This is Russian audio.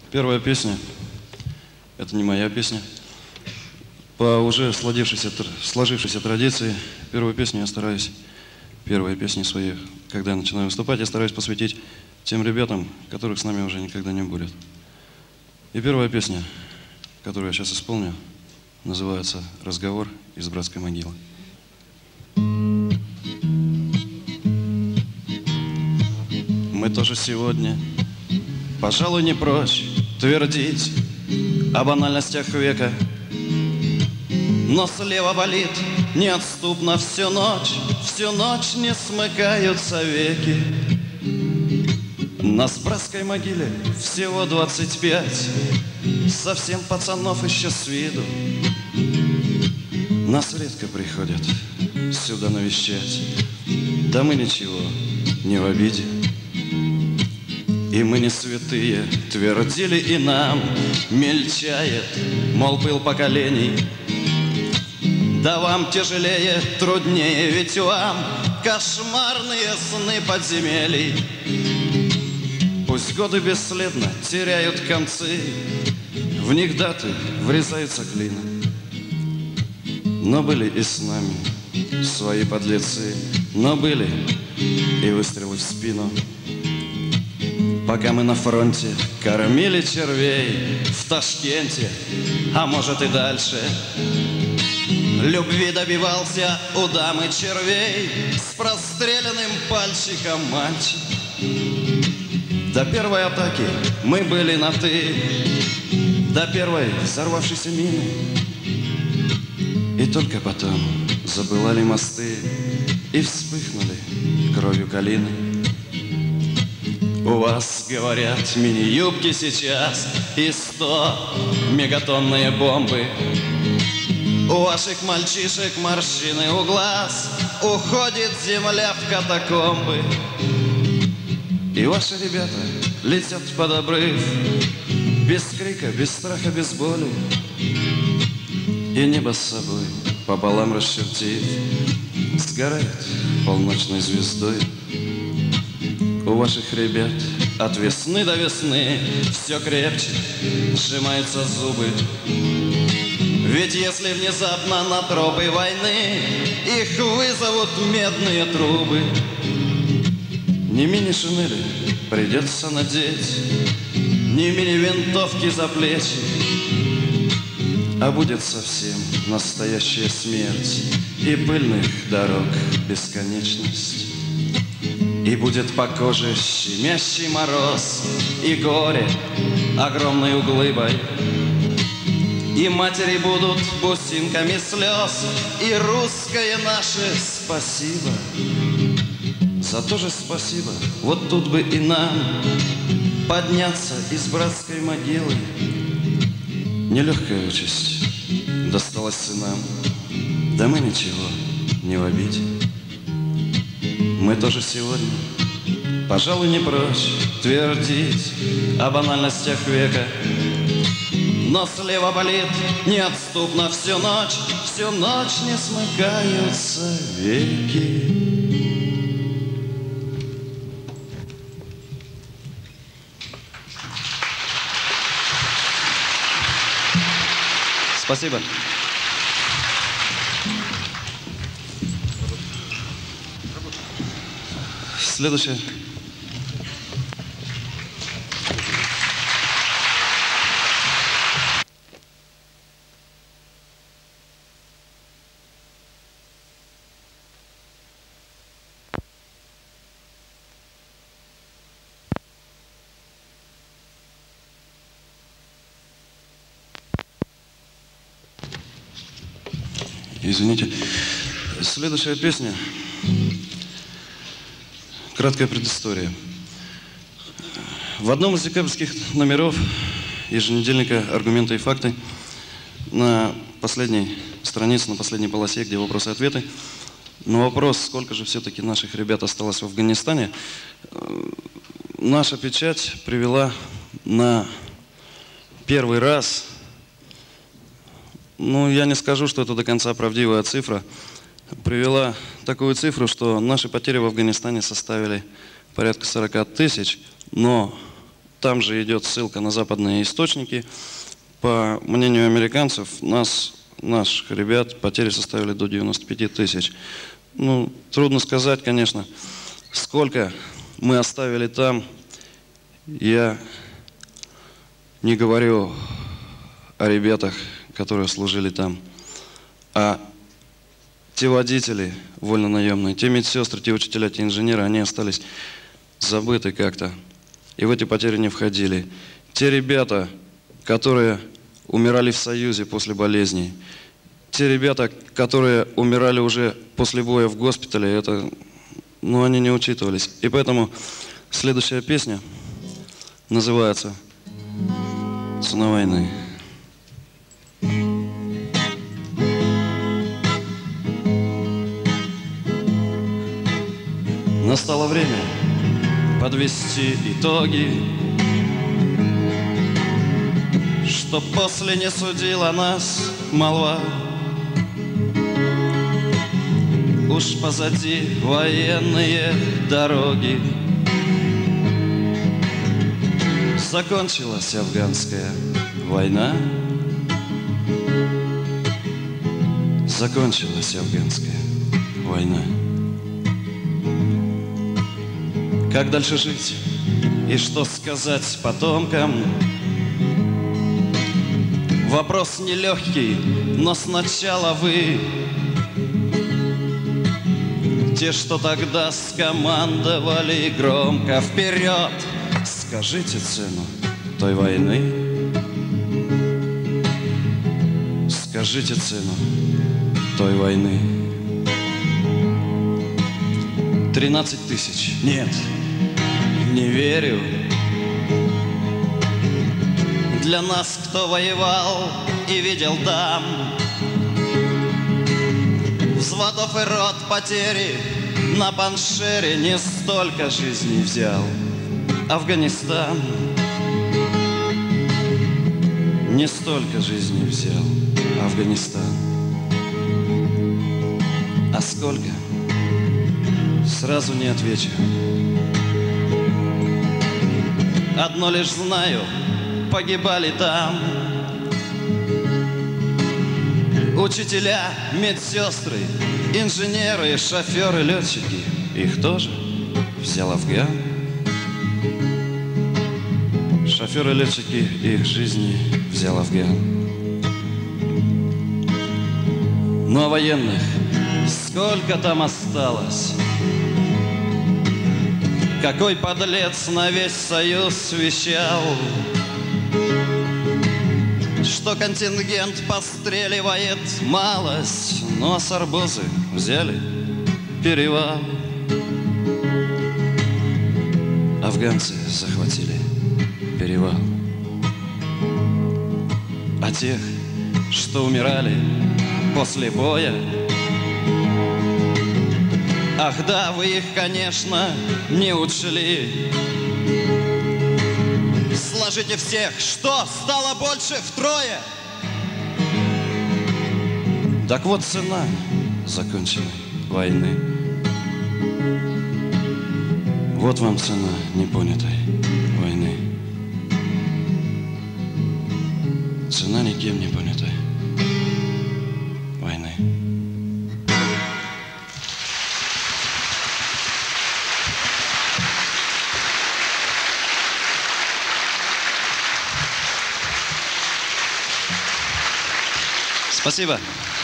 Первая песня, это не моя песня. По уже сложившейся традиции, первую песню я стараюсь, первые песни свои, когда я начинаю выступать, я стараюсь посвятить тем ребятам, которых с нами уже никогда не будет. И первая песня, которую я сейчас исполню, называется «Разговор из братской могилы». Мы тоже сегодня, пожалуй, не прочь твердить о банальностях века, но слева болит неотступно всю ночь не смыкаются веки. На братской могиле всего 25, совсем пацанов еще с виду. Нас редко приходят сюда навещать, да мы ничего не в обиде. И мы не святые, твердили и нам, мельчает, мол, пыл поколений. Да вам тяжелее, труднее, ведь вам кошмарные сны подземелий. Пусть годы бесследно теряют концы, в них даты врезаются клином. Но были и с нами свои подлецы, но были и выстрелы в спину. Пока мы на фронте кормили червей в Ташкенте, а может и дальше, любви добивался у дамы червей с простреленным пальчиком мальчик. До первой атаки мы были на «ты», до первой взорвавшейся мины. И только потом запылали мосты и вспыхнули кровью калины. У вас, говорят, мини-юбки сейчас и 100 мегатонные бомбы. У ваших мальчишек морщины у глаз, уходит земля в катакомбы. И ваши ребята летят под обрыв, без крика, без страха, без боли. И небо с собой пополам расчертив, сгорает полночной звездой. У ваших ребят от весны до весны все крепче сжимаются зубы. Ведь если внезапно на тропы войны их вызовут медные трубы, не мини-шинели придется надеть, не мини-винтовки за плечи, а будет совсем настоящая смерть и пыльных дорог бесконечность. И будет по коже щемящий мороз, и горе огромной глыбой. И матери будут бусинками слез, и русское наше спасибо. За то же спасибо, вот тут бы и нам подняться из братской могилы. Нелегкая участь досталась сынам, да мы ничего не в обиде. Мы тоже сегодня, пожалуй, не прочь твердить о банальностях века, но слева болит неотступно всю ночь не смыкаются веки. Спасибо. Следующее. Извините. Следующая песня. Краткая предыстория. В одном из декабрьских номеров еженедельника «Аргументы и факты» на последней странице, на последней полосе, где вопросы и ответы, на вопрос, сколько же все-таки наших ребят осталось в Афганистане, наша печать привела на первый раз, ну, я не скажу, что это до конца правдивая цифра, привела такую цифру, что наши потери в Афганистане составили порядка 40 тысяч, но там же идет ссылка на западные источники. По мнению американцев, наших ребят потери составили до 95 тысяч. Ну, трудно сказать, конечно, сколько мы оставили там. Я не говорю о ребятах, которые служили там, а те водители вольнонаемные, те медсестры, те учителя, те инженеры, они остались забыты как-то. И в эти потери не входили. Те ребята, которые умирали в Союзе после болезней, те ребята, которые умирали уже после боя в госпитале, это, ну, они не учитывались. И поэтому следующая песня называется «Цена войны». Настало время подвести итоги, чтоб после не судила нас молва. Уж позади военные дороги. Закончилась афганская война. Закончилась афганская война. Как дальше жить и что сказать потомкам? Вопрос нелегкий, но сначала вы, те, что тогда скомандовали громко вперед, скажите цену той войны. Скажите цену той войны. 13 тысяч. Нет, не верю. Для нас, кто воевал и видел там взводов и рот потери, на Паншере не столько жизней взял Афганистан. Не столько жизней взял Афганистан. А сколько? Сразу не отвечу. Одно лишь знаю, погибали там учителя, медсестры, инженеры, шоферы, летчики. Их тоже взял Афган. Шоферы, летчики, их жизни взял Афган. Ну а военных сколько там осталось? Какой подлец на весь Союз вещал, что контингент постреливает малость, но с арбузы взяли перевал. Афганцы захватили перевал. А тех, что умирали после боя, ах да, вы их, конечно, не учли. Сложите всех, что стало больше втрое. Так вот цена законченной войны. Вот вам цена непонятой войны. Цена никем не понятой войны. Спасибо.